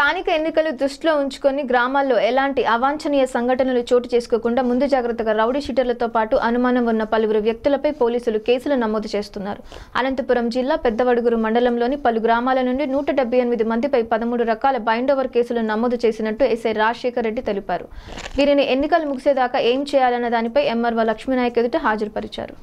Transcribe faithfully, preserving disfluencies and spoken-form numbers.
స్థానిక ఎన్నికలు దృష్టిలో ఉంచుకొని గ్రామాల్లో ఎలాంటి అవాంఛనీయ సంఘటనలు చోటు చేసుకోకుండా ముందు జాగ్రత్తగా రౌడీ షీటర్లతో పాటు అనుమానం ఉన్న పలువురు వ్యక్తులపై పోలీసులు కేసులు నమోదు చేస్తున్నారు. అనంతపురం జిల్లా పెద్దవడుగురు మండలంలోని పలు గ్రామాల నుండి నూట డెబ్బై ఎనిమిది మందిపై పదమూడు రకాల బైండోవర్ కేసులు నమోదు చేసినట్టు ఎస్ఐ రాజశేఖర్ రెడ్డి తెలిపారు. వీరిని ఎన్నికలు ముగిసేదాకా ఏం చేయాలన్న దానిపై ఎంఆర్ఓ లక్ష్మీనాయక్ ఎదుట హాజరుపరిచారు.